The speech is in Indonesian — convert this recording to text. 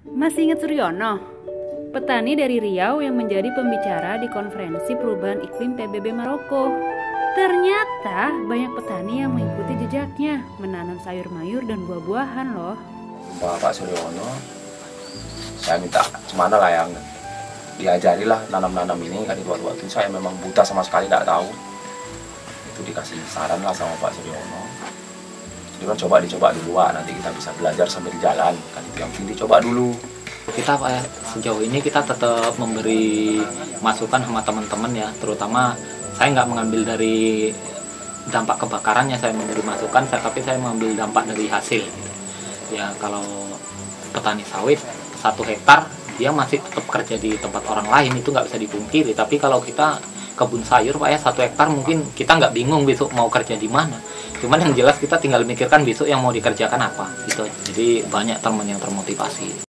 Masih ingat Suryono? Petani dari Riau yang menjadi pembicara di konferensi perubahan iklim PBB Maroko. Ternyata banyak petani yang mengikuti jejaknya, menanam sayur mayur dan buah-buahan loh. Pak Suryono, saya minta gimana lah yang diajarilah nanam-nanam ini. Kan waktu itu saya memang buta sama sekali, tidak tahu. Itu dikasih saran lah sama Pak Suryono. Jadi kan dicoba dulu, nanti kita bisa belajar sambil di jalan. Kan itu yang penting dicoba dulu. Kita sejauh ini kita tetap memberi masukan sama teman-teman ya, terutama saya nggak mengambil dari dampak kebakarannya, saya memberi masukan, tapi saya mengambil dampak dari hasil. Ya kalau petani sawit 1 hektar dia masih tetap kerja di tempat orang lain, itu nggak bisa dipungkiri. Tapi kalau kita kebun sayur Pak ya, 1 hektar mungkin kita nggak bingung besok mau kerja di mana. Cuman yang jelas kita tinggal mikirkan besok yang mau dikerjakan apa gitu. Jadi banyak teman yang termotivasi.